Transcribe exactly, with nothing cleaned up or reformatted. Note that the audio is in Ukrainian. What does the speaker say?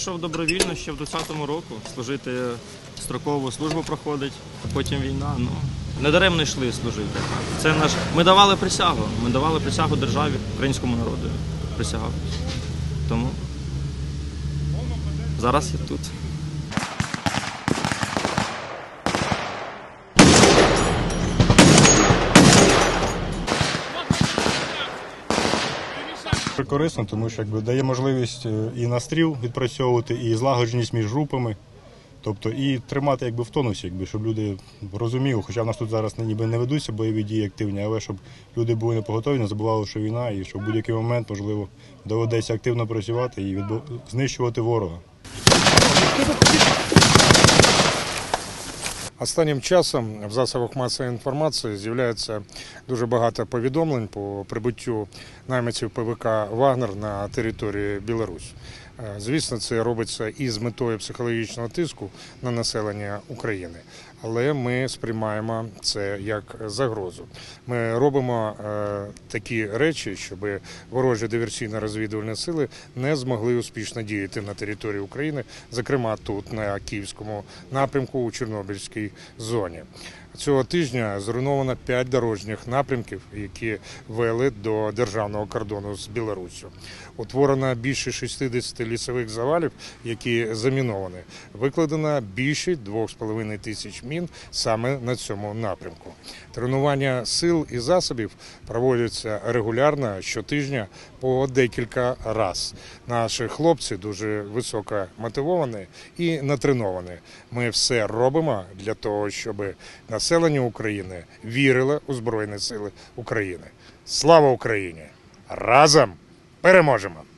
пішов добровільно ще в двадцятому року, служити строкову службу проходить, потім війна. Ну, недаремно йшли служити. Це наш... Ми давали присягу, ми давали присягу державі, українському народу присягав. Тому зараз я тут. Корисно, тому що якби дає можливість і настріл відпрацьовувати, і злагодженість між групами, тобто і тримати якби в тонусі, якби, щоб люди розуміли, хоча в нас тут зараз ніби не ведуться бойові дії активні, але щоб люди були не поготові, не забували, що війна, і що в будь-який момент, можливо, доведеться активно працювати і відбу... знищувати ворога. Останнім часом в засобах масової інформації з'являється дуже багато повідомлень по прибуттю найманців ПВК «Вагнер» на території Білорусі. Звісно, це робиться і з метою психологічного тиску на населення України, але ми сприймаємо це як загрозу. Ми робимо е, такі речі, щоб ворожі диверсійно-розвідувальні сили не змогли успішно діяти на території України, зокрема тут, на Київському напрямку у Чорнобильській зоні. Цього тижня зруйновано п'ять дорожніх напрямків, які вели до державного кордону з Білоруссю. Утворено більше шістдесят лісових завалів, які заміновані. Викладено більше двох з половиною тисяч мін саме на цьому напрямку. Тренування сил і засобів проводяться регулярно щотижня по декілька разів. Наші хлопці дуже високо мотивовані і натреновані. Ми все робимо для того, щоб населення України вірило у Збройні Сили України. Слава Україні! Разом переможемо!